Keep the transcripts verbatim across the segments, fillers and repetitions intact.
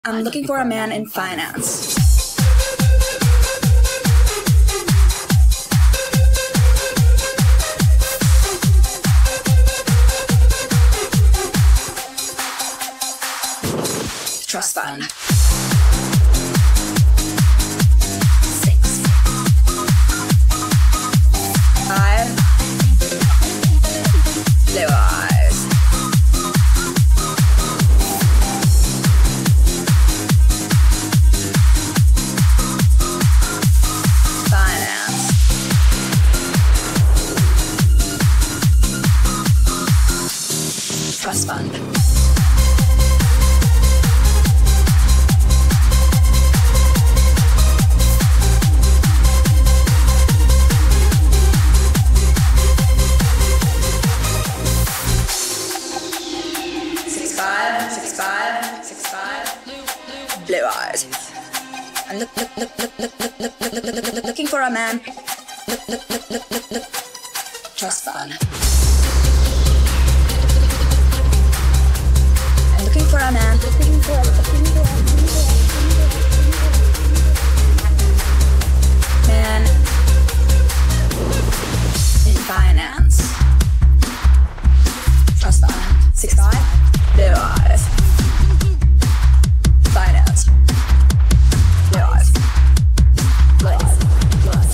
I'm looking for a man in finance. Trust fund. Six. Five. Blue eyes. Finance. Trust fund. Five, six, five, six, five. Blue eyes. I'm look, look, look, look, look, look, look, look, look, look, look, looking for a man. Look, look, look, look, look, look. Trust fund. I'm looking for a man. Looking for a man in finance. Trust fund. Six, five. Blue eyes. Finance. Blue eyes. Blue eyes. Blue eyes.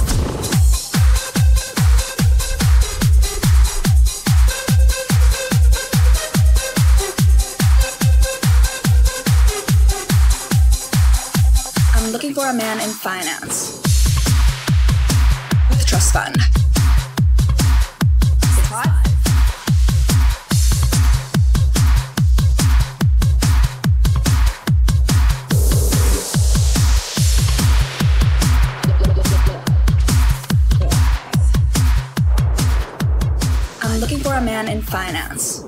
I'm looking for a man in finance with a trust fund. Six, five. I'm looking for a man in finance